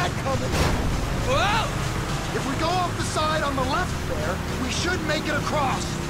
that coming. Whoa! If we go off the side on the left there, we should make it across.